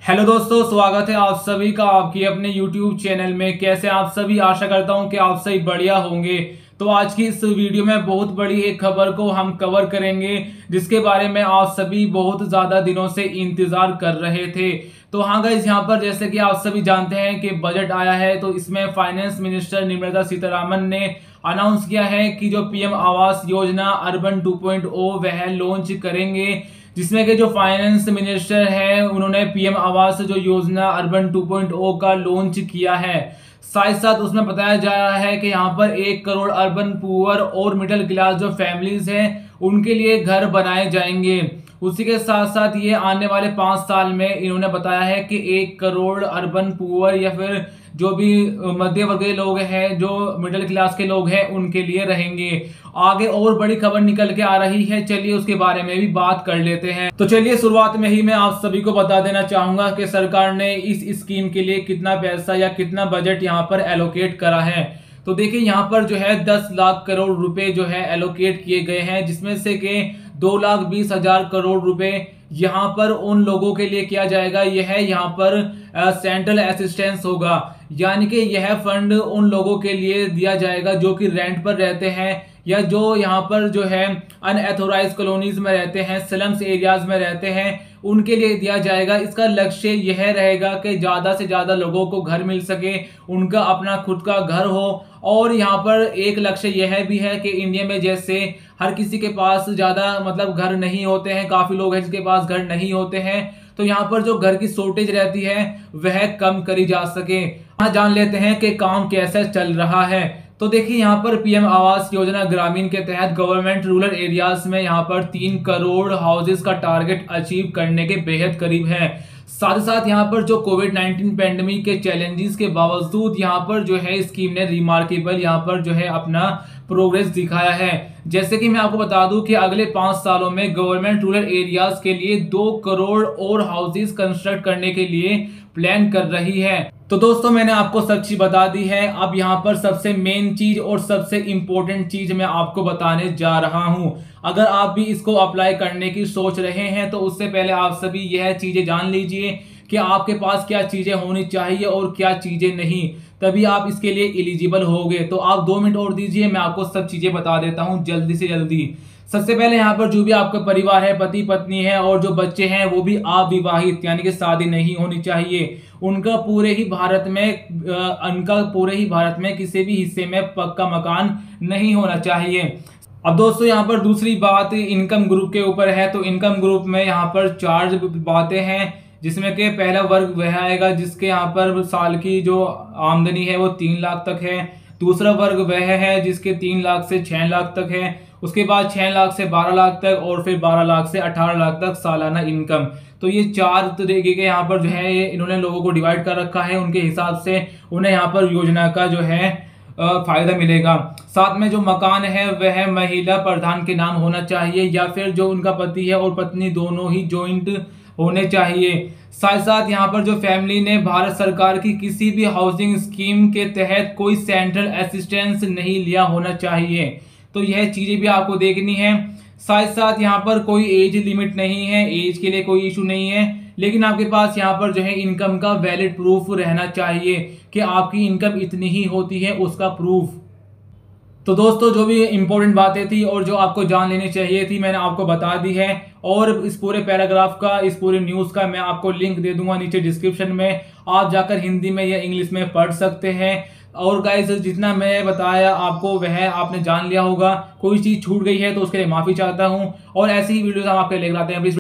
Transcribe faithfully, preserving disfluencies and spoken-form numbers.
Hello दोस्तों, स्वागत है आप सभी का आपकी अपने यूट्यूब चैनल में। कैसे आप सभी, आशा करता हूं कि आप सभी बढ़िया होंगे। तो आज की इस वीडियो में बहुत बड़ी एक खबर को हम कवर करेंगे, जिसके बारे में आप सभी बहुत ज्यादा दिनों से इंतजार कर रहे थे। तो हाँ गाइस, यहाँ पर जैसे कि आप सभी जानते हैं कि बजट आया है, तो इसमें फाइनेंस मिनिस्टर निर्मला सीतारमण ने अनाउंस किया है कि जो PM Awas Yojana urban two point ओ वह लॉन्च करेंगे, जिसमें कि जो फाइनेंस मिनिस्टर है उन्होंने पीएम आवास जो योजना अर्बन टू पॉइंट ओ का लॉन्च किया है। साथ साथ उसमें बताया जा रहा है कि यहाँ पर एक करोड़ अर्बन पुअर और मिडिल क्लास जो फैमिलीज हैं उनके लिए घर बनाए जाएंगे। उसी के साथ साथ ये आने वाले पांच साल में इन्होंने बताया है कि एक करोड़ अर्बन पुअर या फिर जो भी मध्य वर्ग के लोग हैं, जो मिडिल क्लास के लोग हैं, उनके लिए रहेंगे। आगे और बड़ी खबर निकल के आ रही है, चलिए उसके बारे में भी बात कर लेते हैं। तो चलिए शुरुआत में ही मैं आप सभी को बता देना चाहूंगा कि सरकार ने इस स्कीम के लिए कितना पैसा या कितना बजट यहाँ पर एलोकेट करा है। तो देखिए यहाँ पर जो है दस लाख करोड़ रुपए जो है एलोकेट किए गए हैं, जिसमें से के दो लाख बीस हजार करोड़ रुपए यहाँ पर उन लोगों के लिए किया जाएगा। यह यहाँ पर सेंट्रल असिस्टेंस होगा, यानी कि यह फंड उन लोगों के लिए दिया जाएगा जो कि रेंट पर रहते हैं या जो यहाँ पर जो है अनएथोराइज कॉलोनीज में रहते हैं, स्लम्स एरियाज में रहते हैं, उनके लिए दिया जाएगा। इसका लक्ष्य यह रहेगा कि ज्यादा से ज्यादा लोगों को घर मिल सके, उनका अपना खुद का घर हो। और यहाँ पर एक लक्ष्य यह भी है कि इंडिया में जैसे हर किसी के पास ज्यादा मतलब घर नहीं होते हैं, काफी लोग हैं जिसके पास घर नहीं होते हैं, तो यहाँ पर जो घर की शॉर्टेज रहती है वह कम करी जा सके। यहाँ जान लेते हैं कि काम कैसे चल रहा है। तो देखिए यहाँ पर पीएम आवास योजना ग्रामीण के तहत गवर्नमेंट रूरल एरियाज में यहाँ पर तीन करोड़ हाउसेस का टारगेट अचीव करने के बेहद करीब है। साथ ही साथ यहाँ पर जो कोविड नाइनटीन पेंडेमिक के चैलेंजेस के बावजूद यहाँ पर जो है स्कीम ने रिमार्केबल यहाँ पर जो है अपना प्रोग्रेस दिखाया है। जैसे कि मैं आपको बता दूं कि अगले पांच सालों में गवर्नमेंट रूरल एरियाज के लिए दो करोड़ और हाउसेस कंस्ट्रक्ट करने के लिए प्लान कर रही है। तो दोस्तों, मैंने आपको सब चीज बता दी है। अब यहाँ पर सबसे मेन चीज और सबसे इंपॉर्टेंट चीज मैं आपको बताने जा रहा हूं। अगर आप भी इसको अप्लाई करने की सोच रहे हैं तो उससे पहले आप सभी यह चीजें जान लीजिए कि आपके पास क्या चीजें होनी चाहिए और क्या चीजें नहीं, तभी आप इसके लिए एलिजिबल होगे। तो आप दो मिनट और दीजिए, मैं आपको सब चीजें बता देता हूं जल्दी से जल्दी। सबसे पहले यहाँ पर जो भी आपका परिवार है, पति पत्नी है और जो बच्चे हैं वो भी अविवाहित यानी कि शादी नहीं होनी चाहिए। उनका पूरे ही भारत में उनका पूरे ही भारत में किसी भी हिस्से में पक्का मकान नहीं होना चाहिए। अब दोस्तों, यहाँ पर दूसरी बात इनकम ग्रुप के ऊपर है। तो इनकम ग्रुप में यहाँ पर चार बातें हैं, जिसमें कि पहला वर्ग वह आएगा जिसके यहाँ पर साल की जो आमदनी है वो तीन लाख तक है। दूसरा वर्ग वह है जिसके तीन लाख से छह लाख तक है। उसके बाद छह लाख से बारह लाख तक और फिर बारह लाख से अठारह लाख तक सालाना इनकम। तो ये चार तरीके के यहाँ पर जो है ये इन्होंने लोगों को डिवाइड कर रखा है। उनके हिसाब से उन्हें यहाँ पर योजना का जो है फायदा मिलेगा। साथ में जो मकान है वह महिला प्रधान के नाम होना चाहिए या फिर जो उनका पति है और पत्नी दोनों ही ज्वाइंट होने चाहिए। साथ साथ यहाँ पर जो फैमिली ने भारत सरकार की किसी भी हाउसिंग स्कीम के तहत कोई सेंट्रल असिस्टेंस नहीं लिया होना चाहिए। तो यह चीजें भी आपको देखनी है। साथ साथ यहाँ पर कोई एज लिमिट नहीं है, एज के लिए कोई इशू नहीं है, लेकिन आपके पास यहाँ पर जो है इनकम का वैलिड प्रूफ रहना चाहिए कि आपकी इनकम इतनी ही होती है, उसका प्रूफ। तो दोस्तों, जो भी इंपॉर्टेंट बातें थी और जो आपको जान लेनी चाहिए थी मैंने आपको बता दी है। और इस पूरे पैराग्राफ का, इस पूरे न्यूज का मैं आपको लिंक दे दूंगा नीचे डिस्क्रिप्शन में, आप जाकर हिंदी में या इंग्लिश में पढ़ सकते हैं। और गाइस, जितना मैं बताया आपको वह आपने जान लिया होगा। कोई चीज छूट गई है तो उसके लिए माफी चाहता हूं और ऐसी ही वीडियोस हम आपके लेकर आते हैं।